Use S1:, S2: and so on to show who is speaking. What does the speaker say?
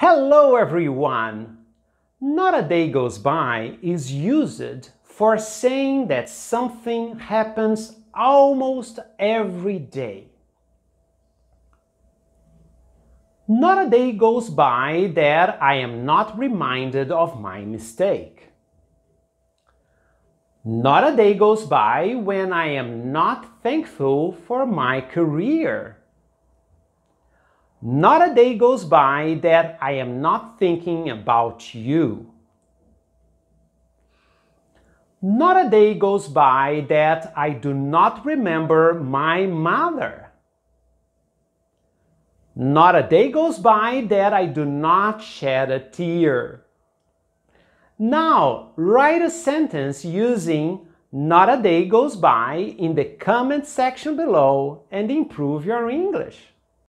S1: Hello everyone! Not a day goes by is used for saying that something happens almost every day. Not a day goes by that I am not reminded of my mistake. Not a day goes by when I am not thankful for my career. Not a day goes by that I am not thinking about you. Not a day goes by that I do not remember my mother. Not a day goes by that I do not shed a tear. Now, write a sentence using not a day goes by in the comment section below and improve your English.